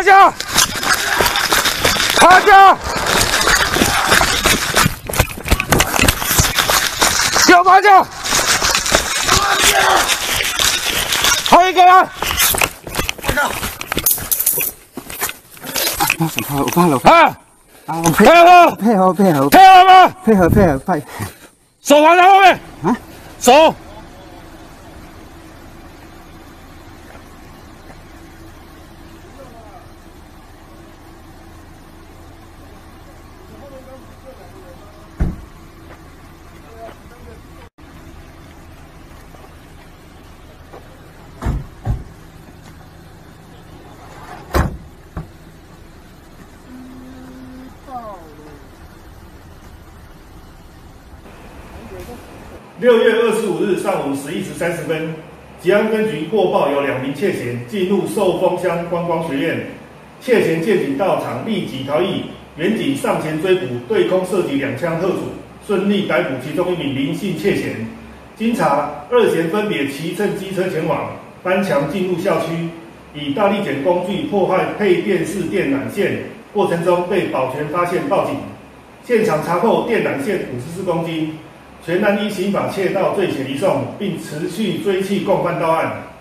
下，趴下，给我趴下，还有一个人， 我怕了， 啊， 我配合， 配合吗？ 配合，快！ 手放在后面， 啊， 手。 6月25日上午11时30分，吉安分局获报有2名窃嫌进入寿丰乡观光学院，窃嫌见警到场立即逃逸，员警上前追捕，对空射击2枪喝阻，顺利逮捕其中1名林姓窃嫌。经查，2嫌分别骑乘机车前往，翻墙进入校区，以大力剪工具破坏配电式电缆线，过程中被保全发现报警。现场查扣电缆线54公斤。全案依刑法窃盗罪嫌移送，并持续追缉共犯到案。